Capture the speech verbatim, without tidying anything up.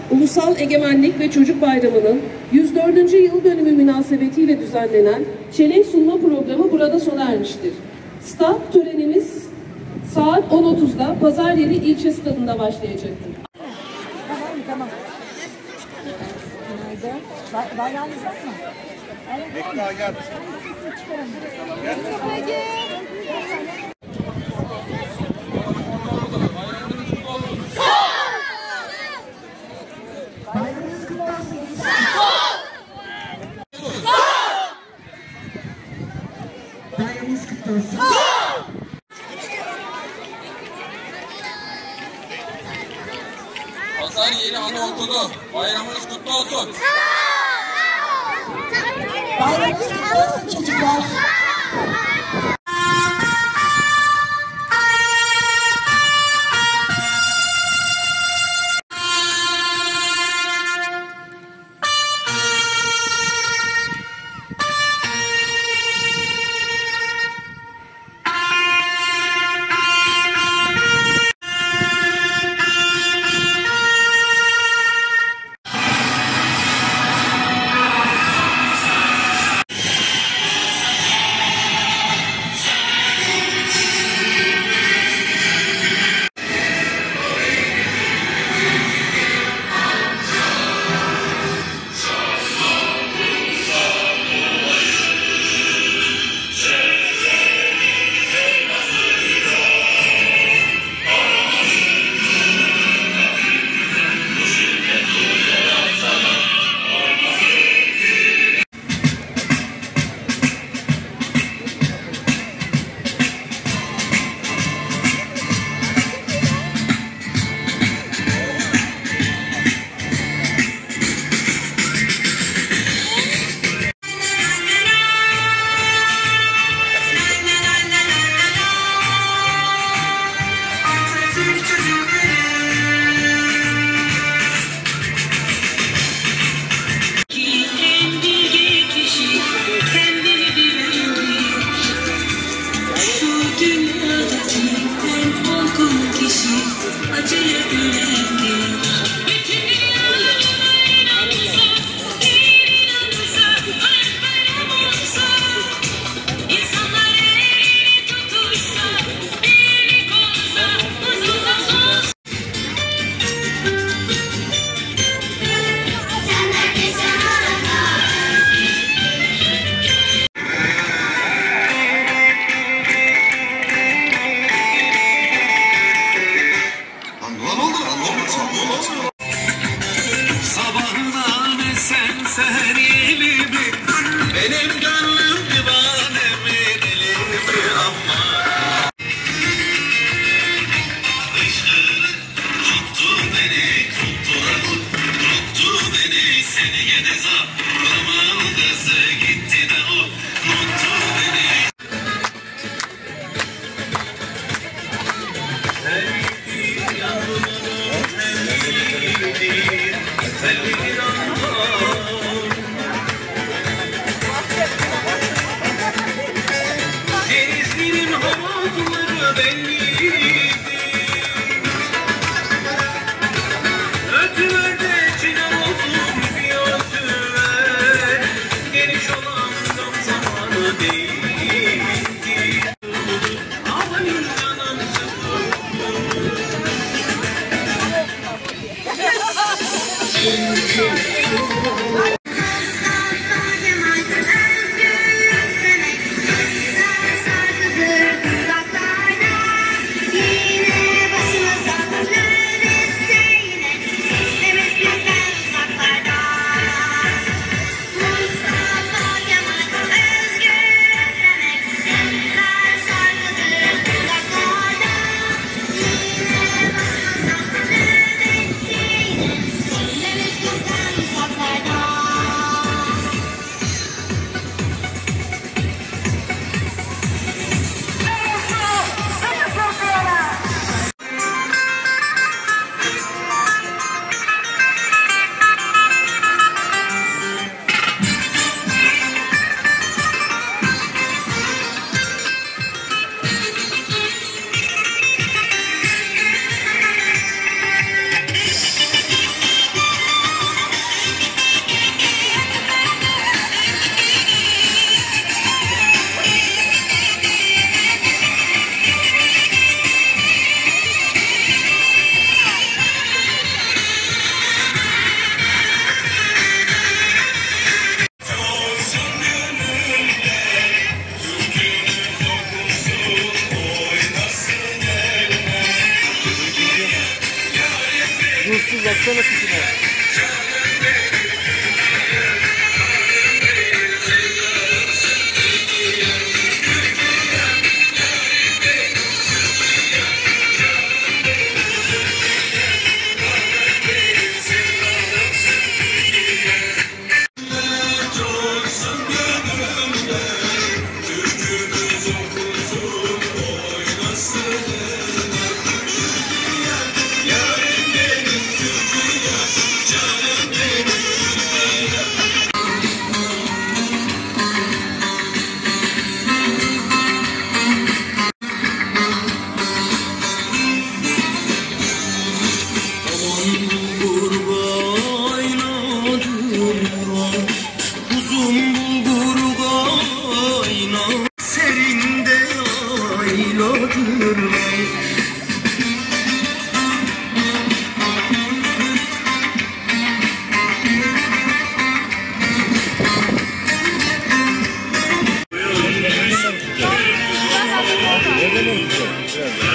Ulusal Egemenlik ve Çocuk Bayramı'nın yüz dördüncü yıl dönümü münasebetiyle düzenlenen çelenk sunma programı burada sona ermiştir. Start törenimiz saat on otuzda Pazaryeri İlçe Stadı'nda başlayacaktır. Tamam, tamam. Günaydın. Bay bayrağınız var mı? Bekle, gel. Gel. Bayramınız kutlu olsun. Bayramınız kutlu olsun. Pazaryeri Anaokulu, bayramınız kutlu olsun. Bayramınız kutlu olsun çocuklar. Sabahından esen seherimi, benim gönlüm divanemin elimi ama Işık tuttu beni, tuttu tuttu beni, seni gene zamanın kızı gitti de o tuttu beni. Sevgi yanıma denizlerin havuzları belliydi. Ötülerde çınar olsun bir ötüver, geniş olan tam zamanı değildi. Ağlayın canım sıkıldı. Baksana tipine. Ne demek güzel?